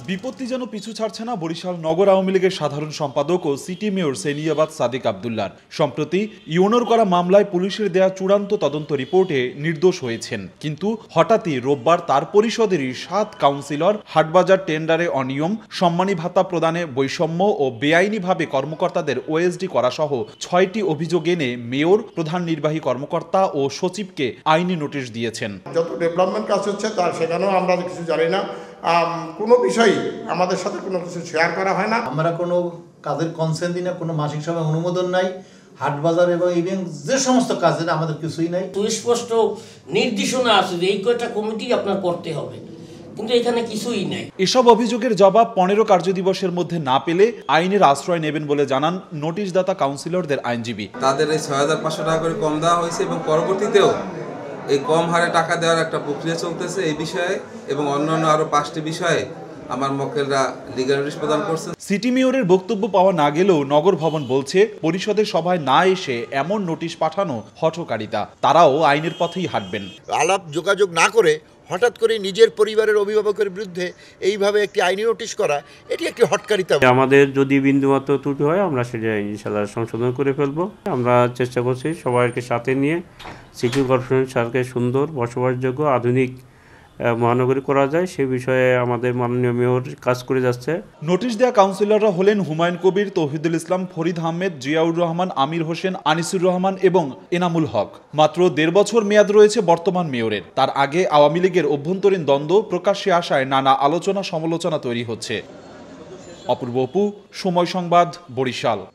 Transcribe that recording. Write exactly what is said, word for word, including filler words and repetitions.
বিপত্তি যেন পিছু ছাড়ছে না বরিশাল নগর আওয়ামী লীগের সাধারণ সম্পাদক ও সিটি মেয়র সেনিয়াবাদ সাদিক আব্দুল্লাহ। সম্প্রতি ইউনোর করা মামলায় পুলিশের দেয়া চূড়ান্ত তদন্ত রিপোর্টে নির্দোষ হয়েছেন, কিন্তু হঠাৎই রোববার তার পরিষদেরই সাত কাউন্সিলর হাটবাজার টেন্ডারে অনিয়ম, সম্মানী ভাতা প্রদানে বৈষম্য ও বেআইনিভাবে কর্মকর্তাদের ওএসডি করা সহ ছয়টি অভিযোগ এনে মেয়র, প্রধান নির্বাহী কর্মকর্তা ও সচিবকে আইনি নোটিশ দিয়েছেন। যত ডেভেলপমেন্ট কাজ হচ্ছে তার সেখানেও আমরা কিছু জানি না, কোনো বিষয়ই আমাদের সাথে কোনো কিছু শেয়ার করা হয় না। আমরা কোনো কাজের কনসেন্ট দিই না, কোনো মাসিক সভায় অনুমোদন নাই, হাট বাজার এবং ইভেন যে সমস্ত কাজে আমাদের কিছুই নাই। সুস্পষ্ট নির্দেশনা আছে যে এই কয়টা কমিটি আপনার করতে হবে, কিন্তু এখানে কিছুই নাই। এসব অভিযোগের জবাব পনেরো কার্যদিবসের মধ্যে না পেলে আইনের আশ্রয় নেবেন বলে জানান নোটিশদাতা কাউন্সিলরদের আইনজীবী। তাদের এই ছয় হাজার পাঁচশো টাকা করে কম দেওয়া হয়েছে এবং পরবর্তীতেও এই কম হারে টাকা দেওয়ার একটা প্রক্রিয়া চলতেছে এই বিষয়ে, এবং অন্যান্য আরো পাঁচটি বিষয়ে আমার মক্কেলরা লিগ্যাল নোটিশ প্রদান করছেন। সিটি মেয়রের বক্তব্য পাওয়া না গেলেও নগর ভবন বলছে পরিষদের সভায় না এসে এমন নোটিশ পাঠানো হঠকারিতা, তারাও আইনের পথেই হাঁটবেন। আলাপ যোগাযোগ না করে হঠাৎ করে নিজের পরিবারের অভিভাবকের বিরুদ্ধে এইভাবে একটি আইনি নোটিশ করা, এটি একটি হঠকারিতা। আমাদের যদি বিন্দুমাত্র ত্রুটি হয় আমরা সেটা ইনশাআল্লাহ সংশোধন করে ফেলবো। আমরা চেষ্টা করছি সবাইকে সাথে নিয়ে সিটি কর্পোরেশন শহরকে সুন্দর, বসবাসযোগ্য, আধুনিক মহানগরী করা যায় সে বিষয়ে আমাদের মাননীয় মেয়র কাজ করে যাচ্ছে। নোটিশ দেওয়া কাউন্সিলররা হলেন হুমায়ুন কবির, তৌহিদুল ইসলাম, ফরিদ আহমেদ, জিয়াউর রহমান, আমির হোসেন, আনিসুর রহমান এবং এনামুল হক। মাত্র দেড় বছর মেয়াদ রয়েছে বর্তমান মেয়রের। তার আগে আওয়ামী লীগের অভ্যন্তরীণ দ্বন্দ্ব প্রকাশ্যে আসায় নানা আলোচনা সমালোচনা তৈরি হচ্ছে। অপূর্ব অপু, সময় সংবাদ, বরিশাল।